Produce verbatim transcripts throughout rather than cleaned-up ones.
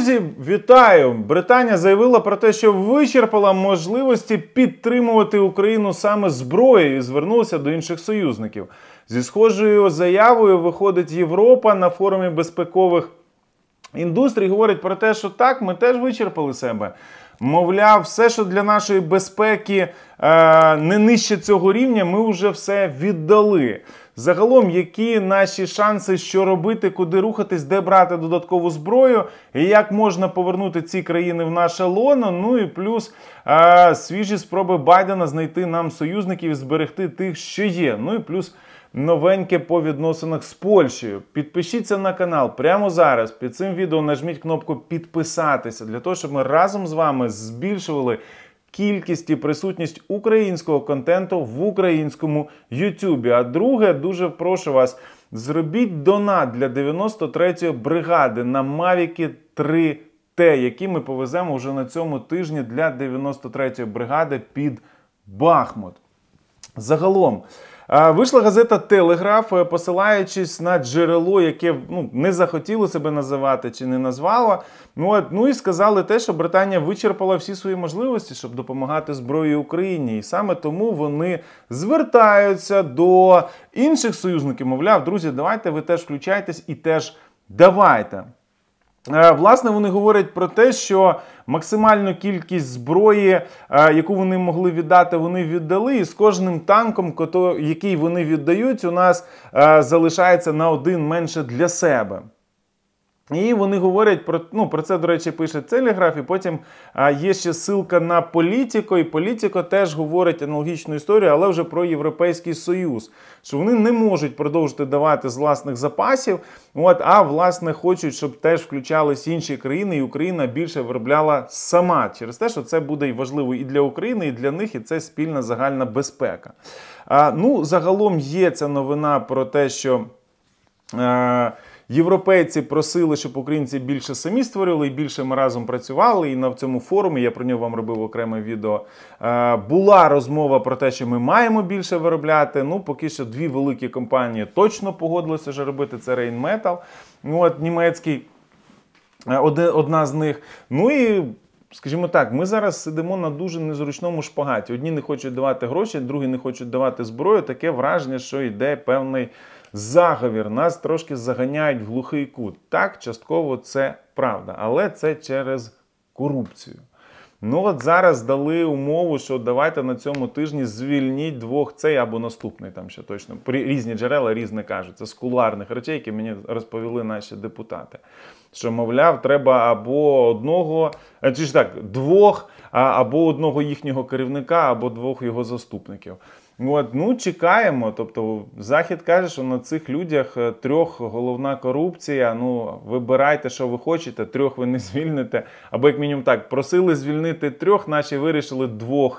Друзі, вітаю! Британія заявила про те, що вичерпала можливості підтримувати Україну саме зброєю і звернулася до інших союзників. Зі схожою заявою виходить Європа на форумі безпекових індустрій, говорить про те, що так, ми теж вичерпали себе. Мовляв, все, що для нашої безпеки е, не нижче цього рівня, ми вже все віддали. Загалом, які наші шанси, що робити, куди рухатись, де брати додаткову зброю, і як можна повернути ці країни в наше лоно, ну і плюс е, свіжі спроби Байдена знайти нам союзників і зберегти тих, що є. Ну і плюс новеньке по відносинах з Польщею. Підпишіться на канал прямо зараз. Під цим відео нажміть кнопку «Підписатися», для того, щоб ми разом з вами збільшували кількість і присутність українського контенту в українському Ютубі. А друге, дуже прошу вас, зробіть донат для дев'яносто третьої бригади на Мавіки три Т, які ми повеземо вже на цьому тижні для дев'яносто третьої бригади під Бахмут. Загалом, вийшла газета «Телеграф», посилаючись на джерело, яке ну, не захотіло себе називати чи не назвало. Ну, от, ну і сказали те, що Британія вичерпала всі свої можливості, щоб допомагати зброї Україні. І саме тому вони звертаються до інших союзників. Мовляв, друзі, давайте ви теж включайтесь і теж давайте. Власне, вони говорять про те, що максимальну кількість зброї, яку вони могли віддати, вони віддали. І з кожним танком, який вони віддають, у нас залишається на один менше для себе. І вони говорять про, ну, про це, до речі, пише Телеграф, і потім а, є ще ссылка на Політіко, і Політіко теж говорить аналогічну історію, але вже про Європейський Союз, що вони не можуть продовжити давати з власних запасів, от, а, власне, хочуть, щоб теж включались інші країни, і Україна більше виробляла сама, через те, що це буде і важливо і для України, і для них, і це спільна загальна безпека. А, ну, загалом є ця новина про те, що А, європейці просили, щоб українці більше самі створювали і більше ми разом працювали. І на цьому форумі, я про нього вам робив окреме відео, була розмова про те, що ми маємо більше виробляти. Ну, поки що дві великі компанії точно погодилися вже робити. Це Rheinmetall, от, німецький, одна з них. Ну і, скажімо так, ми зараз сидимо на дуже незручному шпагаті. Одні не хочуть давати гроші, другі не хочуть давати зброю. Таке враження, що йде певний заговір, нас трошки заганяють в глухий кут. Так, частково це правда, але це через корупцію. Ну от зараз дали умову, що давайте на цьому тижні звільніть двох, цей або наступний, там ще точно, різні джерела різне кажуть. Це з кулуарних речей, які мені розповіли наші депутати. Що, мовляв, треба або одного, чи ж так, двох, або одного їхнього керівника, або двох його заступників. От, ну, чекаємо. Тобто, Захід каже, що на цих людях трьох головна корупція. Ну, вибирайте, що ви хочете, трьох ви не звільните. Або, як мінімум так, просили звільнити трьох, наші вирішили двох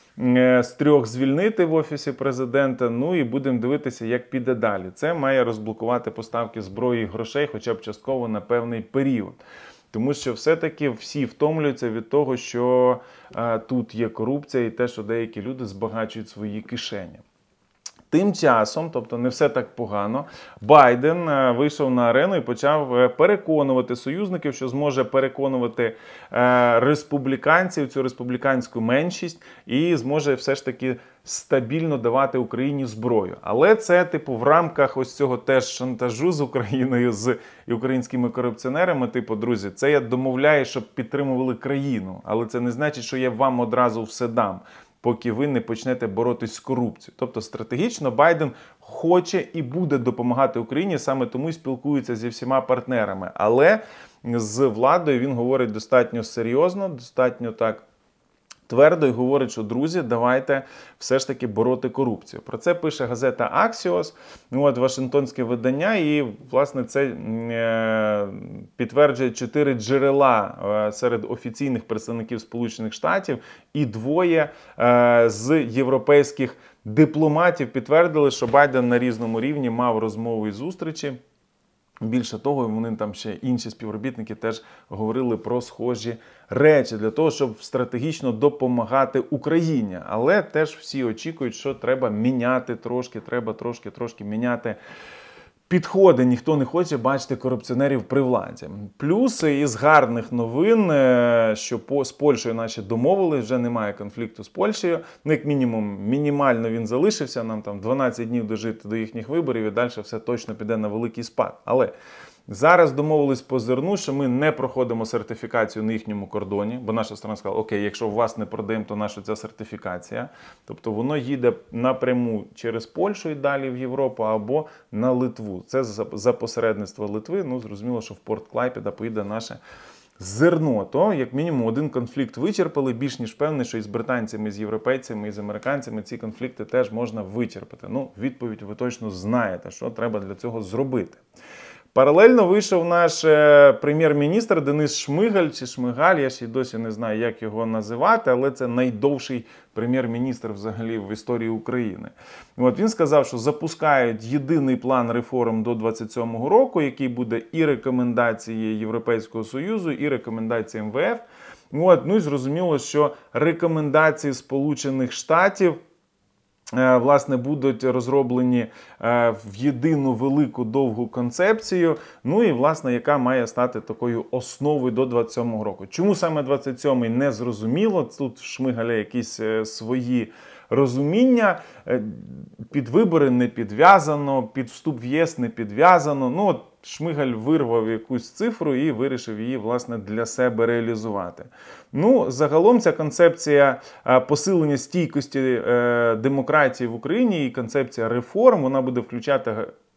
з трьох звільнити в Офісі Президента. Ну, і будемо дивитися, як піде далі. Це має розблокувати поставки зброї і грошей, хоча б частково на певний період. Тому що все-таки всі втомлюються від того, що а, тут є корупція і те, що деякі люди збагачують свої кишені. Тим часом, тобто не все так погано, Байден а, вийшов на арену і почав переконувати союзників, що зможе переконувати а, республіканців, цю республіканську меншість, і зможе все ж таки стабільно давати Україні зброю. Але це, типу, в рамках ось цього теж шантажу з Україною, з українськими корупціонерами, типу, друзі, це я домовляю, щоб підтримували країну, але це не значить, що я вам одразу все дам, поки ви не почнете боротись з корупцією. Тобто стратегічно Байден хоче і буде допомагати Україні, саме тому і спілкується зі всіма партнерами. Але з владою він говорить достатньо серйозно, достатньо так твердо і говорить, що, друзі, давайте все ж таки бороти корупцію. Про це пише газета Axios, от, Вашингтонське видання, і, власне, це е, підтверджує чотири джерела е, серед офіційних представників Сполучених Штатів, і двоє е, з європейських дипломатів підтвердили, що Байден на різному рівні мав розмови і зустрічі. Більше того, вони там ще інші співробітники теж говорили про схожі речі для того, щоб стратегічно допомагати Україні. Але теж всі очікують, що треба міняти трошки, треба трошки-трошки міняти підходи, ніхто не хоче бачити корупціонерів при владі. Плюс із гарних новин, що по, з Польщею наші домовились, вже немає конфлікту з Польщею. Ну, як мінімум, мінімально він залишився, нам там дванадцять днів дожити до їхніх виборів і далі все точно піде на великий спад. Але зараз домовились по зерну, що ми не проходимо сертифікацію на їхньому кордоні, бо наша сторона сказала, окей, якщо у вас не продаємо, то наша ця сертифікація. Тобто воно їде напряму через Польщу і далі в Європу або на Литву. Це за, за посередництво Литви, ну зрозуміло, що в порт Клайпеда поїде наше зерно. То, як мінімум, один конфлікт вичерпали, більш ніж певний, що і з британцями, і з європейцями, і з американцями ці конфлікти теж можна вичерпати. Ну, відповідь ви точно знаєте, що треба для цього зробити. Паралельно вийшов наш е, прем'єр-міністр Денис Шмигаль, чи Шмигаль, я ще й досі не знаю, як його називати, але це найдовший прем'єр-міністр взагалі в історії України. От він сказав, що запускають єдиний план реформ до двадцять сьомого року, який буде і рекомендації Європейського Союзу, і рекомендації ем ве еф. От, ну і зрозуміло, що рекомендації Сполучених Штатів власне, будуть розроблені в єдину велику довгу концепцію, ну і, власне, яка має стати такою основою до двадцять сьомого року. Чому саме двадцять сьомий, не зрозуміло. Тут Шмигаля якісь свої розуміння. Під вибори не підв'язано, під вступ в ЄС не підв'язано. Ну, от Шмигаль вирвав якусь цифру і вирішив її, власне, для себе реалізувати. Ну, загалом ця концепція посилення стійкості демократії в Україні і концепція реформ, вона буде включати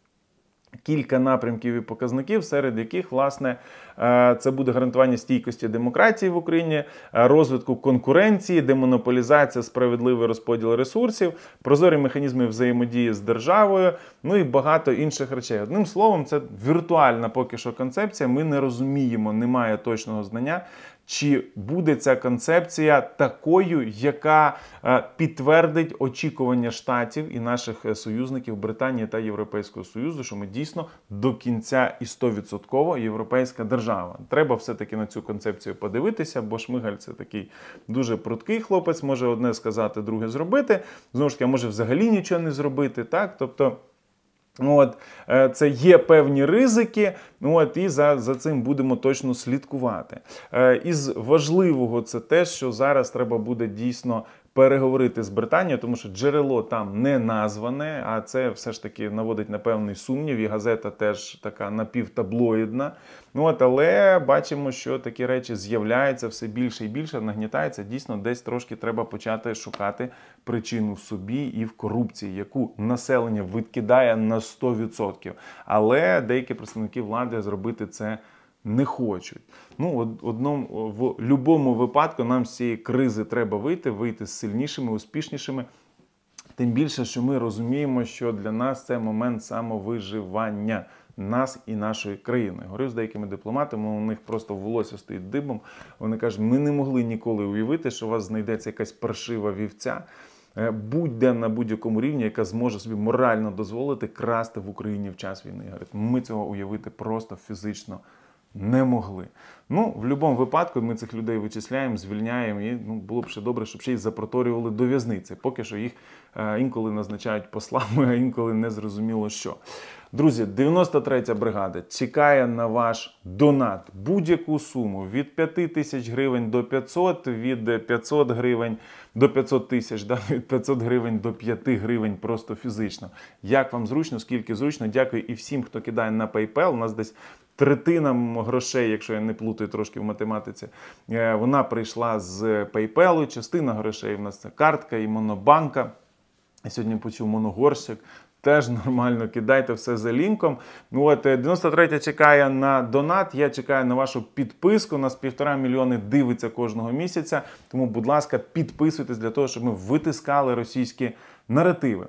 кілька напрямків і показників, серед яких, власне, це буде гарантування стійкості демократії в Україні, розвитку конкуренції, демонополізація, справедливий розподіл ресурсів, прозорі механізми взаємодії з державою, ну і багато інших речей. Одним словом, це віртуальна поки що концепція, ми не розуміємо, немає точного знання, чи буде ця концепція такою, яка підтвердить очікування Штатів і наших союзників Британії та Європейського Союзу, що ми дійсно до кінця і сто відсотків європейська держава. Треба все-таки на цю концепцію подивитися, бо Шмигаль – це такий дуже пруткий хлопець, може одне сказати, друге зробити, знову ж таки, може взагалі нічого не зробити, так, тобто От, це є певні ризики, от, і за, за цим будемо точно слідкувати. Із важливого це те, що зараз треба буде дійсно переговорити з Британією, тому що джерело там не назване, а це все ж таки наводить на певний сумнів, і газета теж така напівтаблоїдна. От, але бачимо, що такі речі з'являються все більше і більше, нагнітається. Дійсно, десь трошки треба почати шукати причину в собі і в корупції, яку населення відкидає на сто відсотків. Але деякі представники влади зробити це не хочуть. Ну, одному, в будь-якому випадку нам з цієї кризи треба вийти, вийти сильнішими, успішнішими. Тим більше, що ми розуміємо, що для нас це момент самовиживання нас і нашої країни. Говорю з деякими дипломатами, у них просто волосся стоїть дибом. Вони кажуть, ми не могли ніколи уявити, що у вас знайдеться якась паршива вівця, будь-де на будь-якому рівні, яка зможе собі морально дозволити красти в Україні в час війни. Говорять, ми цього уявити просто фізично не могли. Ну, в будь-якому випадку ми цих людей вичисляємо, звільняємо, і ну, було б ще добре, щоб ще й запроторювали до в'язниці. Поки що їх е, інколи назначають послами, а інколи не зрозуміло що. Друзі, дев'яносто третя бригада чекає на ваш донат. Будь-яку суму від п'яти тисяч гривень до п'ятсот, від п'ятсот гривень до п'ятсот тисяч, да? Від п'ятсот гривень до п'яти гривень просто фізично. Як вам зручно, скільки зручно. Дякую і всім, хто кидає на PayPal. У нас десь третина грошей, якщо я не плутаю трошки в математиці, вона прийшла з PayPal, частина грошей в нас це картка і монобанка. Я сьогодні почув моногорщик. Теж нормально, кидайте все за лінком. От, дев'яносто третя чекає на донат, я чекаю на вашу підписку. Нас півтора мільйони дивиться кожного місяця. Тому, будь ласка, підписуйтесь для того, щоб ми витискали російські наративи.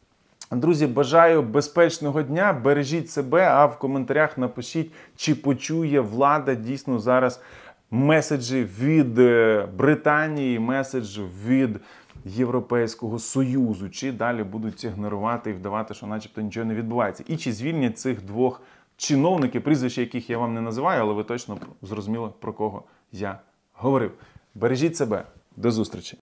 Друзі, бажаю безпечного дня, бережіть себе, а в коментарях напишіть, чи почує влада дійсно зараз меседжі від Британії, меседж від Європейського Союзу, чи далі будуть ігнорувати і вдавати, що начебто нічого не відбувається. І чи звільнять цих двох чиновників, прізвища яких я вам не називаю, але ви точно зрозуміли, про кого я говорив. Бережіть себе. До зустрічі.